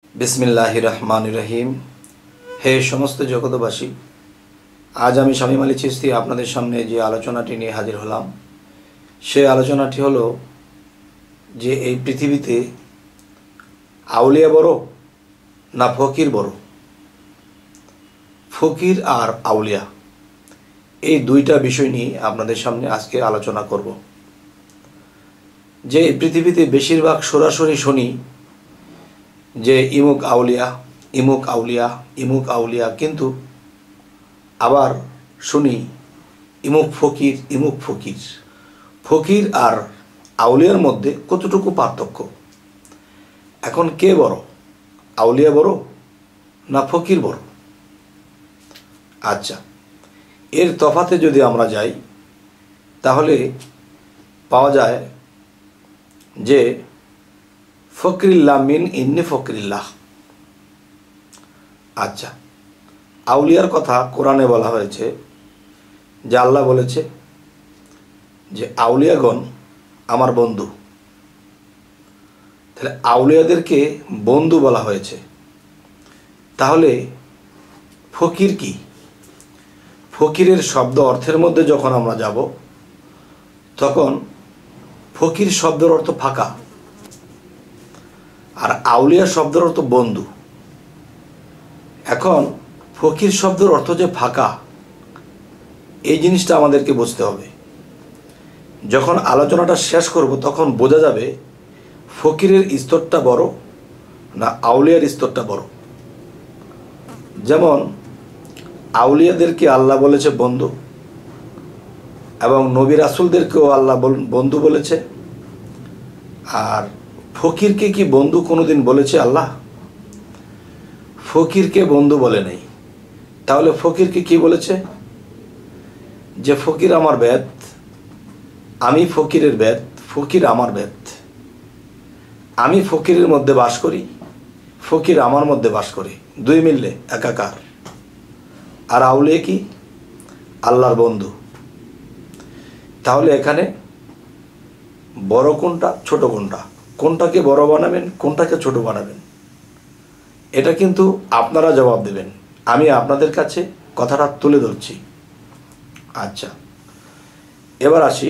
बिस्मिल्लाहिर रहमानिर रहीम। हे समस्त जगतबासी, आज आमी शामीम आली चिश्ती आपनादेर सामने जे आलोचनाटी निये हाजिर हलाम से आलोचनाटी हलो जे एई पृथिवीते आउलिया बड़ो ना फकिर बड़ो। फकिर और आउलिया এই দুইটা বিষয় নিয়ে আপনাদের সামনে আজকে আলোচনা করব। যে পৃথিবীতে বেশিরভাগ সরাসরি শুনি যে ইমুক আউলিয়া ইমুক আউলিয়া ইমুক আউলিয়া, কিন্তু আবার শুনি ইমুক ফকির ইমুক ফকির। ফকির আর আউলিয়ার মধ্যে কতটুকু পার্থক্য? এখন কে বড়, আউলিয়া বড় না ফকির বড়? আচ্ছা, এর তফাতে যদি আমরা যাই তাহলে পাওয়া যায় যে ফকরিল্লাহ মিন ইন্নি ফকরিল্লাহ। আচ্ছা, আউলিয়ার কথা কোরআনে বলা হয়েছে যে আল্লাহ বলেছে যে আউলিয়াগণ আমার বন্ধু। তাহলে আউলিয়াদেরকে বন্ধু বলা হয়েছে, তাহলে ফকির কি? ফকিরের শব্দ অর্থের মধ্যে যখন আমরা যাব তখন ফকির শব্দের অর্থ ফাঁকা আর আউলিয়া শব্দের অর্থ বন্ধু। এখন ফকির শব্দের অর্থ যে ফাঁকা, এই জিনিসটা আমাদেরকে বুঝতে হবে। যখন আলোচনাটা শেষ করব তখন বোঝা যাবে ফকিরের স্তরটা বড় না আউলিয়ার স্তরটা বড়। যেমন আউলিয়াদেরকে আল্লাহ বলেছে বন্ধু, এবং নবী রাসূলদেরকেও আল্লাহ বন্ধু বলেছে। আর ফকিরকে কি বন্ধু কোনোদিন বলেছে আল্লাহ? ফকিরকে বন্ধু বলে নেই। তাহলে ফকিরকে কি বলেছে? যে ফকির আমার বেদ, আমি ফকিরের বেদ, ফকির আমার বেদ। আমি ফকিরের মধ্যে বাস করি, ফকির আমার মধ্যে বাস করে, দুই মিললে একাকার। আর আউলিয়া কি? আল্লাহর বন্ধু। তাহলে এখানে বড় কোনটা ছোট কোনটা, কোনটাকে বড় বানাবেন কোনটাকে ছোট বানাবেন, এটা কিন্তু আপনারা জবাব দেবেন। আমি আপনাদের কাছে কথাটা তুলে ধরছি। আচ্ছা, এবার আসি,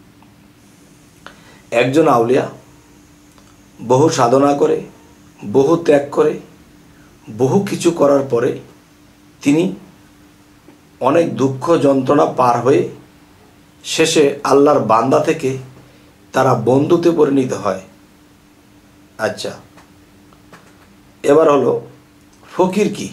একজন আউলিয়া বহু সাধনা করে, বহু ত্যাগ করে, বহু কিছু করার পরে তিনি অনেক দুঃখ যন্ত্রণা পার হয়ে শেষে আল্লাহর বান্দা থেকে তারা বন্ধুতে পরিণত হয়। আচ্ছা, এবার হলো ফকির কি?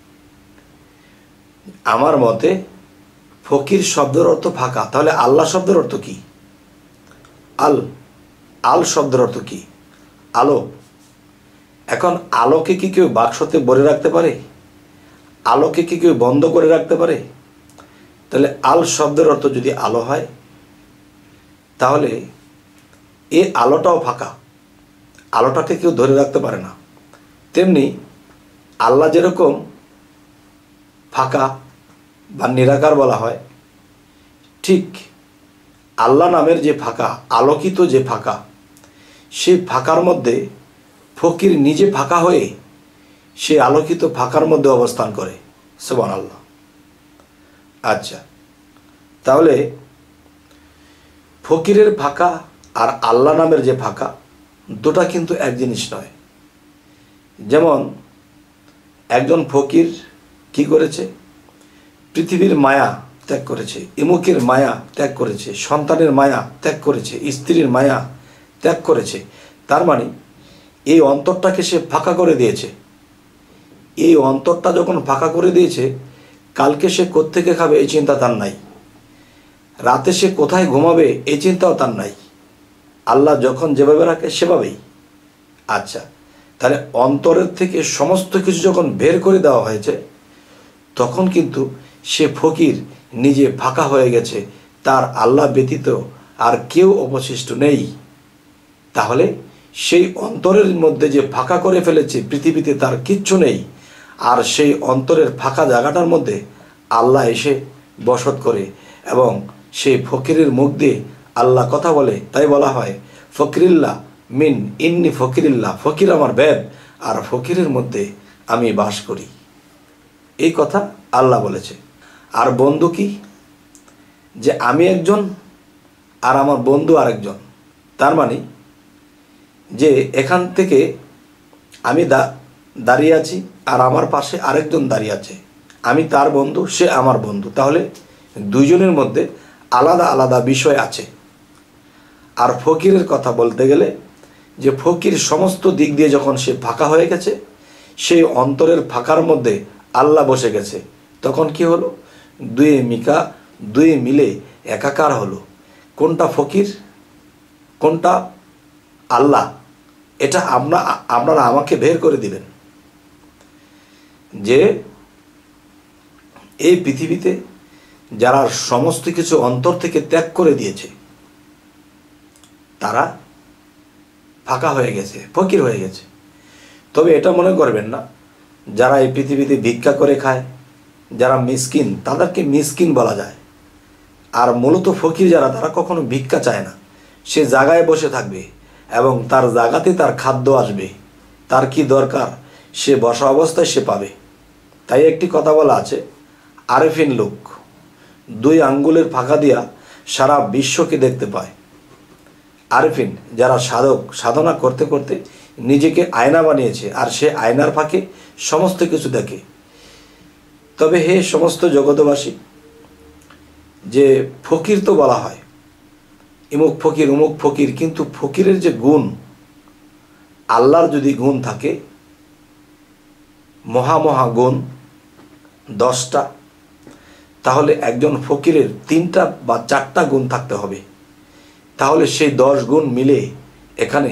আমার মতে ফকির শব্দের অর্থ ফাঁকা। তাহলে আল্লাহ শব্দের অর্থ কি? আল আল শব্দের অর্থ কি? আলো। এখন আলোকে কি কেউ বাক্সতে ভরে রাখতে পারে? আলোকে কি কেউ বন্ধ করে রাখতে পারে? তাহলে আল শব্দের অর্থ যদি আলো হয়, তাহলে এই আলোটাও ফাঁকা, আলোটাকে কেউ ধরে রাখতে পারে না। তেমনি আল্লাহ যেরকম ফাঁকা বা নিরাকার বলা হয়, ঠিক আল্লাহ নামের যে ফাঁকা, আলোকিত যে ফাঁকা, সেই ফাঁকার মধ্যে ফকির নিজে ফাঁকা হয়ে সে আলোকিত ফাঁকার মধ্যে অবস্থান করে। সুবহানাল্লাহ। আচ্ছা, তাহলে ফকিরের ফাঁকা আর আল্লাহ নামের যে ফাঁকা, দুটা কিন্তু এক জিনিস নয়। যেমন একজন ফকির কি করেছে? পৃথিবীর মায়া ত্যাগ করেছে, ইমুকের মায়া ত্যাগ করেছে, সন্তানের মায়া ত্যাগ করেছে, স্ত্রীর মায়া ত্যাগ করেছে। তার মানে এই অন্তরটাকে সে ফাঁকা করে দিয়েছে। এই অন্তরটা যখন ফাঁকা করে দিয়েছে, কালকে সে কোত্থেকে খাবে এই চিন্তা তার নাই, রাতে সে কোথায় ঘুমাবে এই চিন্তাও তার নাই। আল্লাহ যখন যেভাবে রাখে সেভাবেই। আচ্ছা, তাহলে অন্তরের থেকে সমস্ত কিছু যখন বের করে দেওয়া হয়েছে, তখন কিন্তু সে ফকির নিজে ফাঁকা হয়ে গেছে, তার আল্লাহ ব্যতীত আর কেউ অবশিষ্ট নেই। তাহলে সেই অন্তরের মধ্যে যে ফাঁকা করে ফেলেছে, পৃথিবীতে তার কিচ্ছু নেই, আর সেই অন্তরের ফাঁকা জায়গাটার মধ্যে আল্লাহ এসে বসত করে এবং সেই ফকিরের মুখ দিয়ে আল্লাহ কথা বলে। তাই বলা হয় ফকরিল্লাহ মিন ইন্নি ফকিরিল্লাহ, ফকির আমার বেদ আর ফকিরের মধ্যে আমি বাস করি। এই কথা আল্লাহ বলেছে। আর বন্ধু কি? যে আমি একজন আর আমার বন্ধু আরেকজন। তার মানে যে এখান থেকে আমি দাঁড়িয়ে আছি আর আমার পাশে আরেকজন দাঁড়িয়ে আছে, আমি তার বন্ধু, সে আমার বন্ধু। তাহলে দুইজনের মধ্যে আলাদা আলাদা বিষয় আছে। আর ফকিরের কথা বলতে গেলে যে ফকির সমস্ত দিক দিয়ে যখন সে ফাঁকা হয়ে গেছে, সেই অন্তরের ফাঁকার মধ্যে আল্লাহ বসে গেছে, তখন কি হলো? দুয়ে মিলে একাকার হলো। কোনটা ফকির, কোনটা আল্লাহ, এটা আপনারা আমাকে বের করে দিবেন। যে এই পৃথিবীতে যারা সমস্ত কিছু অন্তর থেকে ত্যাগ করে দিয়েছে, তারা ফাঁকা হয়ে গেছে, ফকির হয়ে গেছে। তবে এটা মনে করবেন না যারা এই পৃথিবীতে ভিক্ষা করে খায়, যারা মিসকিন, তাদেরকে মিসকিন বলা যায়। আর মূলত ফকির যারা, তারা কখনো ভিক্ষা চায় না। সে জায়গায় বসে থাকবে এবং তার জায়গাতে তার খাদ্য আসবে, তার কি দরকার সে বসা অবস্থায় সে পাবে। তাই একটি কথা বলা আছে, আরেফিন লোক 2 আঙ্গুলের ফাঁকা দিয়া সারা বিশ্বকে দেখতে পায়। আরেফিন যারা সাধক, সাধনা করতে করতে নিজেকে আয়না বানিয়েছে, আর সে আয়নার ফাঁকে সমস্ত কিছু দেখে। তবে হে সমস্ত জগতবাসী, যে ফকির তো বলা হয়, ইমুক ফকির উমুক ফকির, কিন্তু ফকিরের যে গুণ, আল্লাহর যদি গুণ থাকে, মহা গুণ 10টা, তাহলে একজন ফকিরের 3টা বা 4টা গুণ থাকতে হবে। তাহলে সেই 10 গুণ মিলে এখানে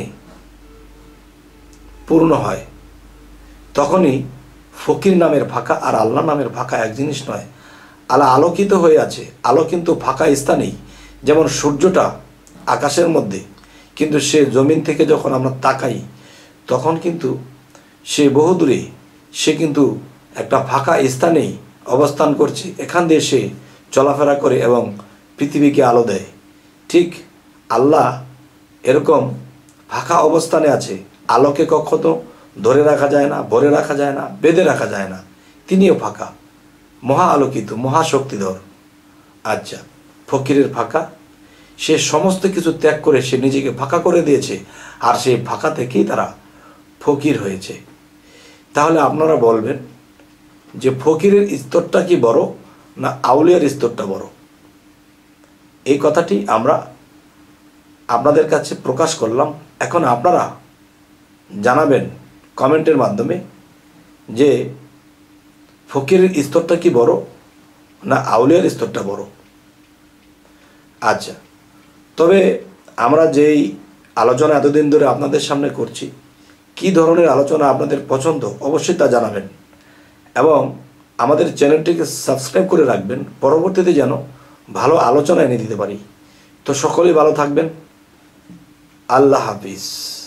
পূর্ণ হয়। তখনই ফকির নামের ফাঁকা আর আল্লাহ নামের ফাঁকা এক জিনিস নয়। আল্লাহ আলোকিত হয়ে আছে, আলো কিন্তু ফাঁকা স্থানেই। যেমন সূর্যটা আকাশের মধ্যে, কিন্তু সে জমিন থেকে যখন আমরা তাকাই, তখন কিন্তু সে বহুদূরে, সে কিন্তু একটা ফাঁকা স্থানেই অবস্থান করছে। এখান দিয়ে সে চলাফেরা করে এবং পৃথিবীকে আলো দেয়। ঠিক আল্লাহ এরকম ফাঁকা অবস্থানে আছে। আলোকে কখনো ধরে রাখা যায় না, ভরে রাখা যায় না, বেঁধে রাখা যায় না। তিনিও ফাঁকা, মহা আলোকিত, মহাশক্তিধর। আচ্ছা, ফকিরের ফাঁকা, সে সমস্ত কিছু ত্যাগ করে সে নিজেকে ফাঁকা করে দিয়েছে, আর সেই ফাঁকা থেকেই তারা ফকির হয়েছে। তাহলে আপনারা বলবেন যে ফকিরের স্তরটা কি বড় না আউলিয়ার স্তরটা বড়? এই কথাটি আমরা আপনাদের কাছে প্রকাশ করলাম। এখন আপনারা জানাবেন কমেন্টের মাধ্যমে যে ফকিরের স্তরটা কি বড় না আউলিয়ার স্তরটা বড়। আচ্ছা, তবে আমরা যেই আলোচনা এতদিন ধরে আপনাদের সামনে করছি, কি ধরনের আলোচনা আপনাদের পছন্দ অবশ্যই তা জানাবেন, এবং আমাদের চ্যানেলটিকে সাবস্ক্রাইব করে রাখবেন, পরবর্তীতে যেন ভালো আলোচনা এনে দিতে পারি। তো সকলেই ভালো থাকবেন। আল্লাহ হাফিজ।